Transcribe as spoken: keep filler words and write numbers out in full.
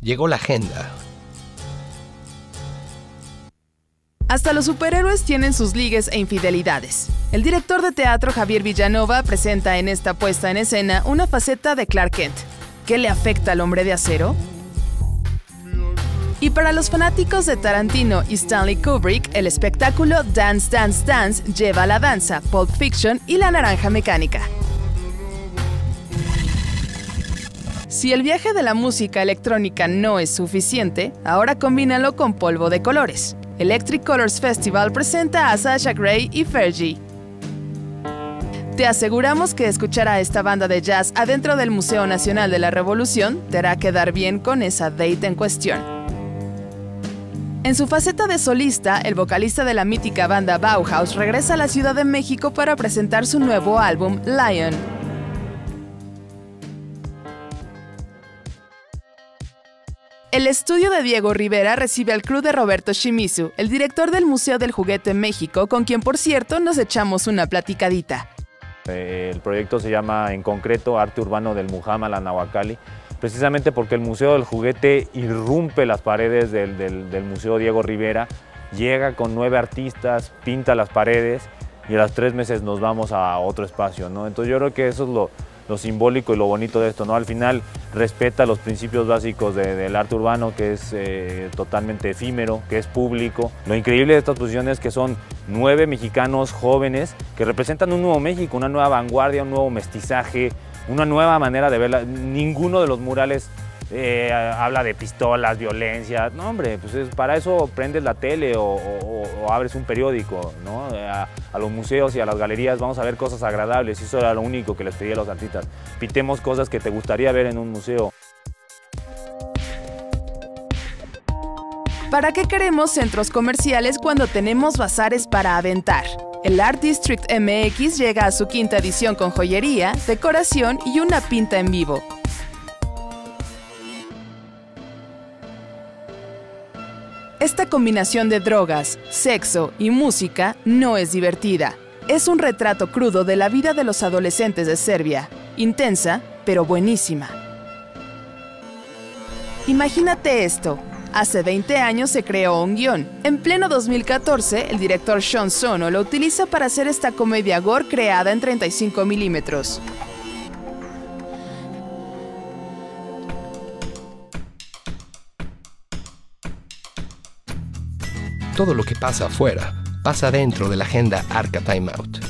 Llegó la agenda. Hasta los superhéroes tienen sus ligues e infidelidades. El director de teatro Javier Villanova presenta en esta puesta en escena una faceta de Clark Kent. ¿Qué le afecta al Hombre de Acero? Y para los fanáticos de Tarantino y Stanley Kubrick, el espectáculo Dance, Dance, Dance lleva la danza, Pulp Fiction y la naranja mecánica. Si el viaje de la música electrónica no es suficiente, ahora combínalo con polvo de colores. Electric Colors Festival presenta a Sasha Grey y Fergie. Te aseguramos que escuchar a esta banda de jazz adentro del Museo Nacional de la Revolución te hará quedar bien con esa date en cuestión. En su faceta de solista, el vocalista de la mítica banda Bauhaus regresa a la Ciudad de México para presentar su nuevo álbum, Lion. El estudio de Diego Rivera recibe al crew de Roberto Shimizu, el director del Museo del Juguete en México, con quien, por cierto, nos echamos una platicadita. El proyecto se llama, en concreto, Arte Urbano del Mujama Nahuacalli, precisamente porque el Museo del Juguete irrumpe las paredes del, del, del Museo Diego Rivera, llega con nueve artistas, pinta las paredes y a los tres meses nos vamos a otro espacio, ¿no? Entonces yo creo que eso es lo, lo simbólico y lo bonito de esto, ¿no? Al final respeta los principios básicos de, del arte urbano, que es eh, totalmente efímero, que es público. Lo increíble de estas exposiciones es que son nueve mexicanos jóvenes que representan un nuevo México, una nueva vanguardia, un nuevo mestizaje, una nueva manera de verla. Ninguno de los murales eh, habla de pistolas, violencia. No, hombre, pues es, para eso prendes la tele o, o, o abres un periódico, ¿no? A, a los museos y a las galerías vamos a ver cosas agradables, y eso era lo único que les pedía a los artistas. Pintemos cosas que te gustaría ver en un museo. ¿Para qué queremos centros comerciales cuando tenemos bazares para aventar? El Art District M X llega a su quinta edición con joyería, decoración y una pinta en vivo. Esta combinación de drogas, sexo y música no es divertida. Es un retrato crudo de la vida de los adolescentes de Serbia, intensa, pero buenísima. Imagínate esto. Hace veinte años se creó un guión. En pleno dos mil catorce, el director Sean Sono lo utiliza para hacer esta comedia gore creada en treinta y cinco milímetros. Todo lo que pasa afuera pasa dentro de la agenda Arca Time Out.